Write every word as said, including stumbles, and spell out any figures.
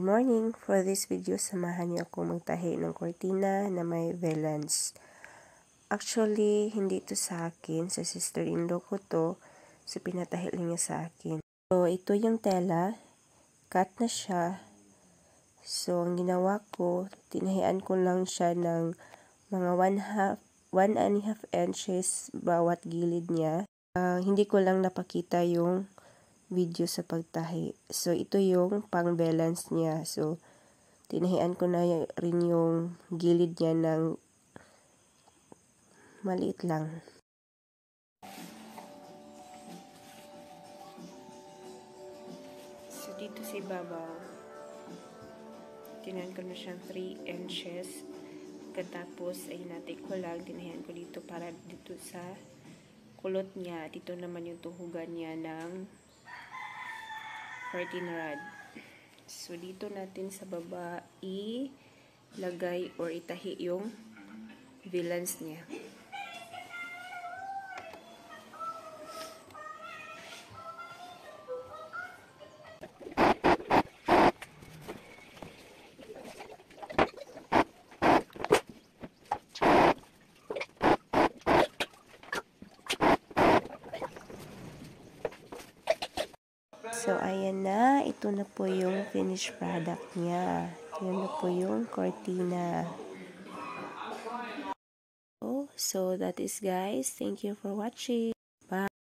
morning! For this video, samahan niyo ako magtahi ng kortina na may valance. Actually, hindi ito sa akin. Sa sister-in-law ko to. So, pinatahi lang niya sa akin. So, ito yung tela. Cut na siya. So, ang ginawa ko, tinahian ko lang siya ng mga one half, one and a half inches bawat gilid niya. Uh, hindi ko lang napakita yung video sa pagtahi. So, ito yung pang-balance niya. So, tinahian ko na rin yung gilid niya ng maliit lang. So, dito sa ibabaw, tinahian ko na siyang three inches. Katapos, ay natin ko lang, tinahian ko dito para dito sa kulot niya. Dito naman yung tuhugan niya ng fourteen rod. So, dito natin sa baba ilagay or itahi yung valance niya. So, ayan na. Ito na po yung finished product niya. Yan na po yung cortina. Oh, so, that is guys. Thank you for watching. Bye.